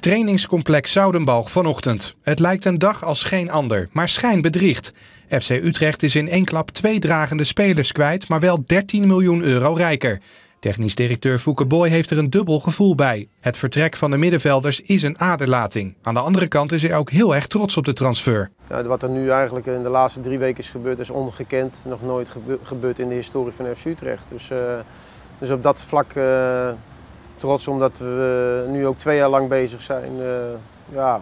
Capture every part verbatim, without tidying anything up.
Trainingscomplex Zoudenbalg vanochtend. Het lijkt een dag als geen ander, maar schijn bedriegt. F C Utrecht is in één klap twee dragende spelers kwijt, maar wel dertien miljoen euro rijker. Technisch directeur Fouke Boy heeft er een dubbel gevoel bij. Het vertrek van de middenvelders is een aderlating. Aan de andere kant is hij ook heel erg trots op de transfer. Ja, wat er nu eigenlijk in de laatste drie weken is gebeurd is ongekend. Nog nooit gebe gebeurd in de historie van F C Utrecht. Dus, uh, dus op dat vlak uh, trots omdat we nu ook twee jaar lang bezig zijn. Uh, ja,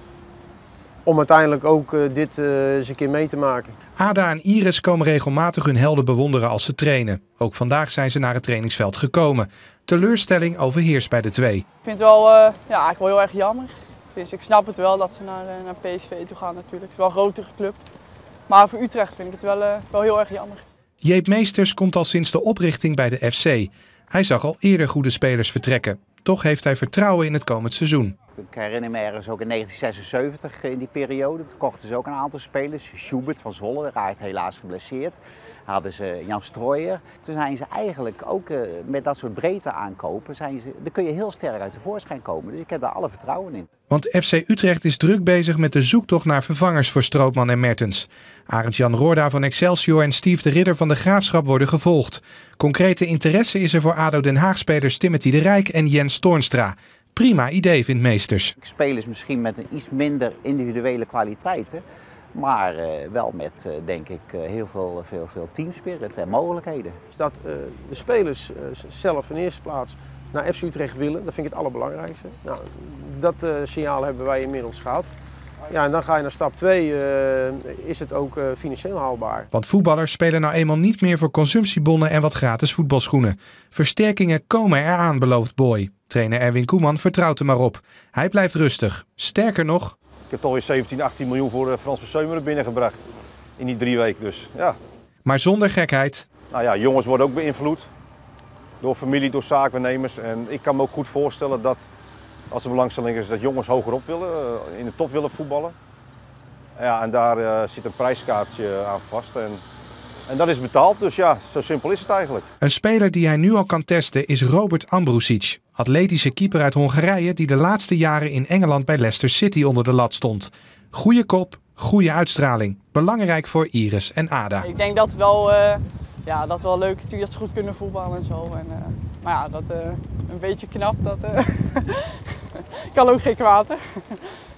om uiteindelijk ook uh, dit uh, eens een keer mee te maken. Ada en Iris komen regelmatig hun helden bewonderen als ze trainen. Ook vandaag zijn ze naar het trainingsveld gekomen. Teleurstelling overheerst bij de twee. Ik vind het wel, uh, ja, eigenlijk wel heel erg jammer. Dus ik snap het wel dat ze naar, uh, naar P S V toe gaan natuurlijk. Het is wel een grotere club. Maar voor Utrecht vind ik het wel, uh, wel heel erg jammer. Jeep Meesters komt al sinds de oprichting bij de F C. Hij zag al eerder goede spelers vertrekken. Toch heeft hij vertrouwen in het komend seizoen. Ik herinner me ergens ook in negentien zesenzeventig in die periode. Toen kochten ze ook een aantal spelers. Schubert van Zwolle raakt helaas geblesseerd. Hadden ze Jan Strooijer. Toen zijn ze eigenlijk ook uh, met dat soort breedte aankopen. Zijn ze, dan kun je heel sterk uit de voorschijn komen. Dus ik heb daar alle vertrouwen in. Want F C Utrecht is druk bezig met de zoektocht naar vervangers voor Strootman en Mertens. Arend-Jan Roorda van Excelsior en Steve de Ridder van de Graafschap worden gevolgd. Concrete interesse is er voor ADO Den Haag-spelers Timothy de Rijk en Jens Toornstra. Prima idee, vindt Meesters. Spelers misschien met een iets minder individuele kwaliteiten, maar uh, wel met, uh, denk ik, uh, heel veel, veel, veel teamspirit en mogelijkheden. Dat uh, de spelers uh, zelf in eerste plaats naar F C Utrecht willen, dat vind ik het allerbelangrijkste. Nou, dat uh, signaal hebben wij inmiddels gehad. Ja, en dan ga je naar stap twee, uh, is het ook uh, financieel haalbaar. Want voetballers spelen nou eenmaal niet meer voor consumptiebonnen en wat gratis voetbalschoenen. Versterkingen komen eraan, belooft Boy. Trainer Erwin Koeman vertrouwt er maar op. Hij blijft rustig. Sterker nog... Ik heb toch weer zeventien, achttien miljoen voor Frans Verseumeren binnengebracht. In die drie weken dus, ja. Maar zonder gekheid. Nou ja, jongens worden ook beïnvloed. Door familie, door zaakwaarnemers. En ik kan me ook goed voorstellen dat, als er belangstelling is, dat jongens hogerop willen, in de top willen voetballen. Ja, en daar uh, zit een prijskaartje aan vast. En, en dat is betaald, dus ja, zo simpel is het eigenlijk. Een speler die hij nu al kan testen is Robert Ambrusic. Atletische keeper uit Hongarije die de laatste jaren in Engeland bij Leicester City onder de lat stond. Goeie kop, goede uitstraling. Belangrijk voor Iris en Ada. Ik denk dat het wel, uh, ja, dat wel leuk is dat ze goed kunnen voetballen en zo. En, uh, maar ja, dat uh, een beetje knap, dat uh, kan ook geen kwaad. Hè?